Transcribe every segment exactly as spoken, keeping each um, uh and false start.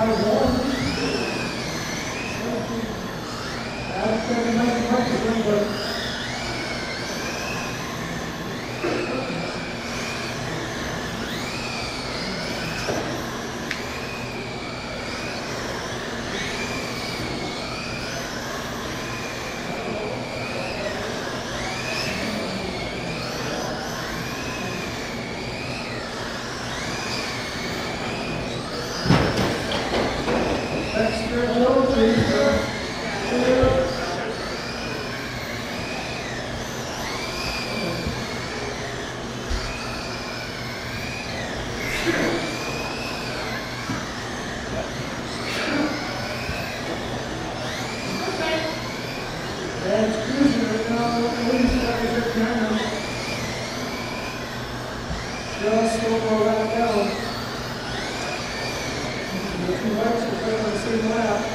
Just over right down. The two legs are playing on the same lap.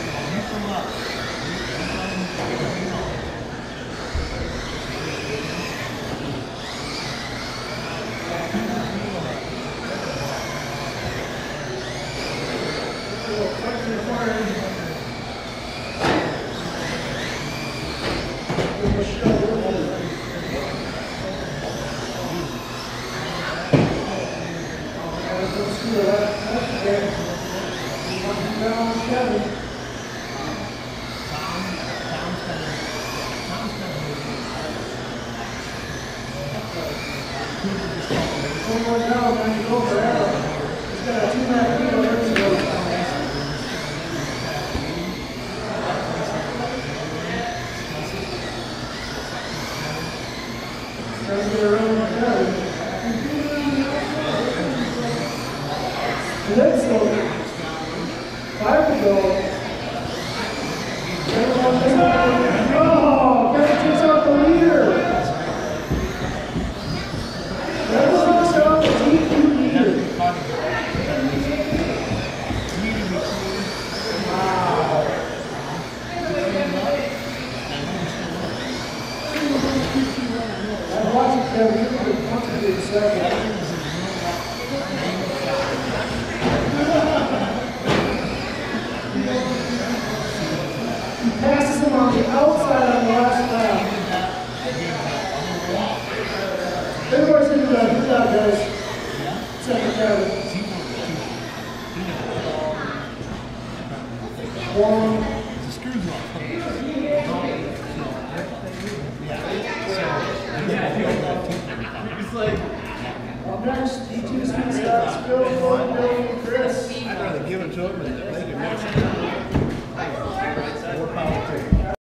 One more down, man, you go forever. He's got a two-lap lead over his goal. Trying to get around like that. And then so, five to go. Oh, Kevin takes out the leader. He passes him on the outside on the last lap. Everybody's going to do that. Good job, guys. Second Kevin. One. The screws off. Up next, D two speed stops, Phil Floyd.